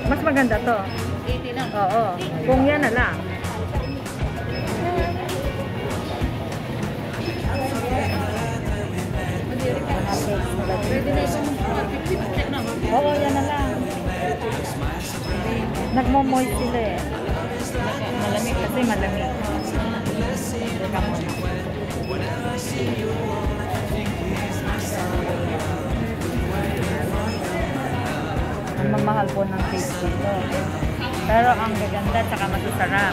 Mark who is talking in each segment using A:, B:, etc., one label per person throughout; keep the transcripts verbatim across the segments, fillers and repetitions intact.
A: Mas maganda to.
B: eighty lang.
A: Oo. Kung yan na lang.
B: Pwede na isang fifty na.
A: Oo, yan na lang. Nagmo-moist sila eh. Malamig kasi malamig. Teka muna. Ang mamahal po ng fish dito. Pero ang gaganda at saka masasarap.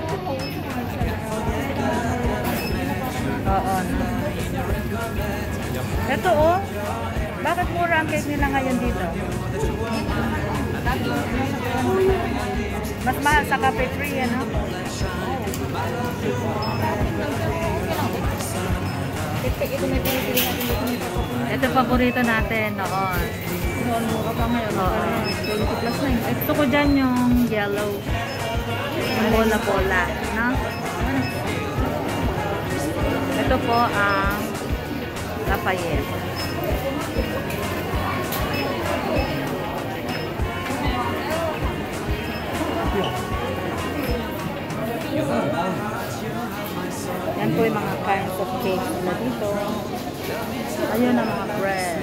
A: Oo. No? Ito oh. Bakit mura ang cake nila ngayon dito? Mas mahal sa cafe free, ano? Ito paborito natin noon.
B: Noon mo ka pa ngayon. twenty plus na yun.
A: Gusto ko dyan yung yellow. Yung bola-bola, no? Ito po ang Lafayette. Yan po yung mga kinds of cake na dito. Ayun ang mga bread.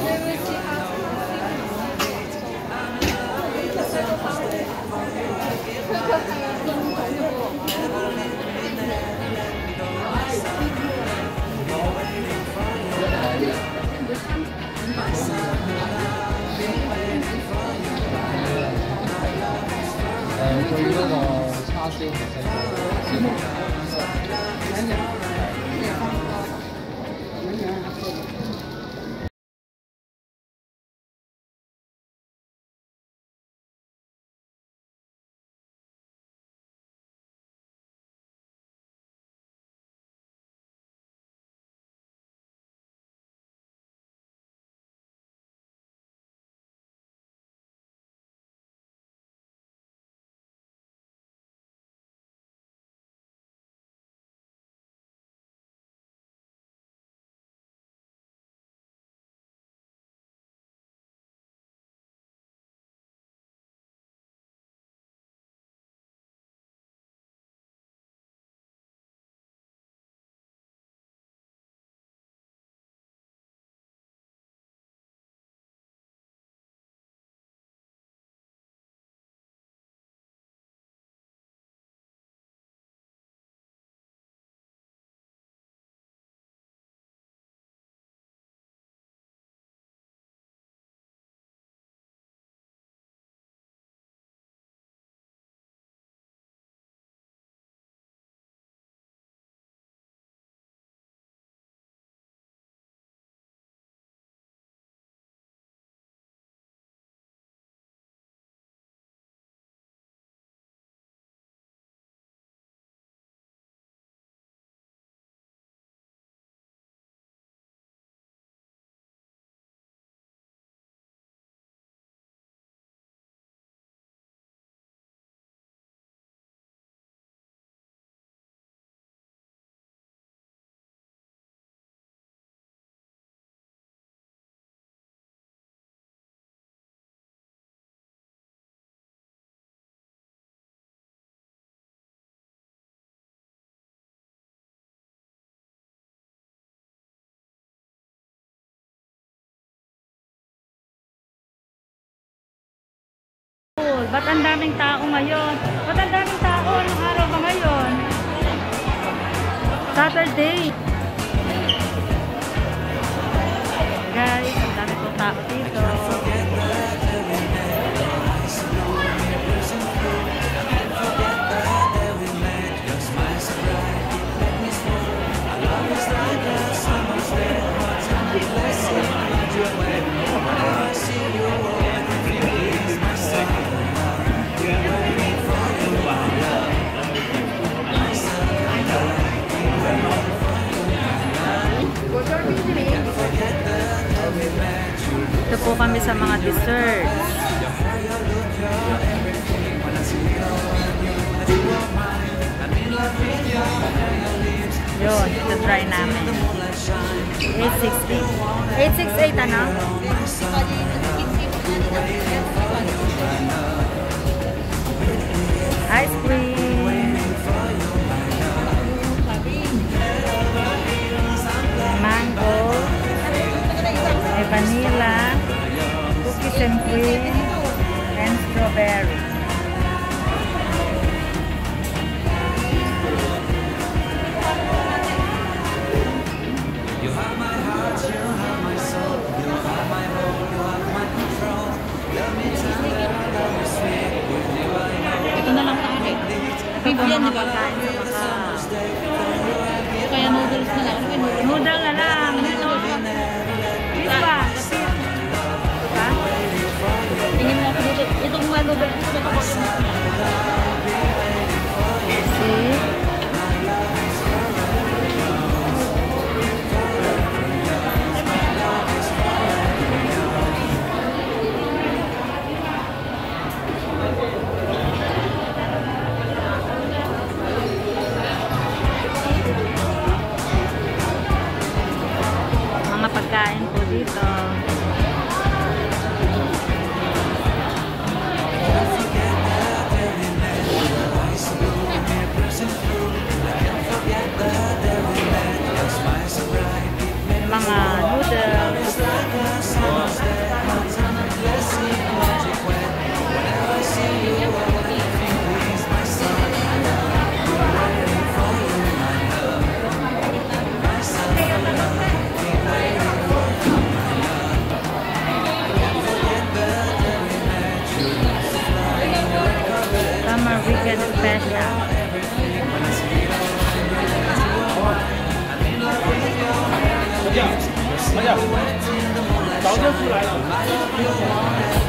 A: Ba't ang daming tao ngayon? Ba't ang daming tao? Anong araw ba ngayon? Saturday. Guys, ang dami pong tao dito. Ito po kami sa mga desserts. Yun, ito try namin. eight sixty. eight sixty-eight ano?
B: Beef
A: Yung
B: yan,
A: mga
B: di ba?
A: pagkain sa Macau.
B: Kaya noodles na lang. Ano ba noodles?
A: Noodle na lang. Dito. Dito ba? Ha?
B: Tingin mo ako dito. Itong mga noodles. Ito ko yung...
A: See? Mga pagkain po dito. Mga noodles. Summer weekend special.
C: 哎呀，早就出来了。